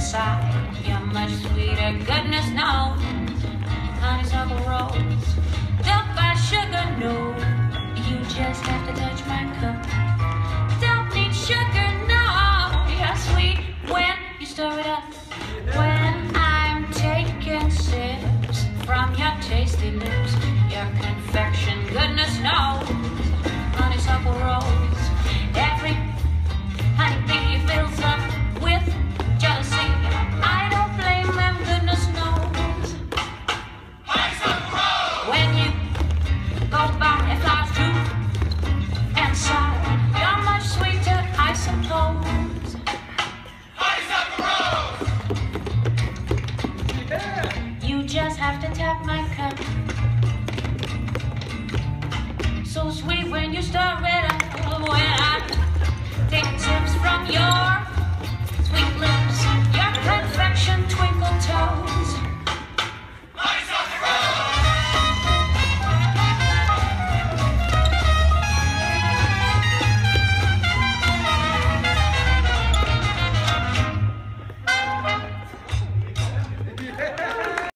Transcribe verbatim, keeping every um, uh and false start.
inside, you're much sweeter, goodness knows. Honeysuckle rose, don't buy sugar, no. You just have to touch my cup. Don't need sugar, no. You're sweet when you stir it up. When I'm taking sips from your tasty lips, your confection, goodness knows. Honeysuckle rose, every honeybee fills up with jealousy. I don't blame them, goodness knows. Honeysuckle rose, when you go by and flies too inside, you're much sweeter, I suppose. Honeysuckle rose, yeah. You just have to tap my cup. So sweet when you stir it.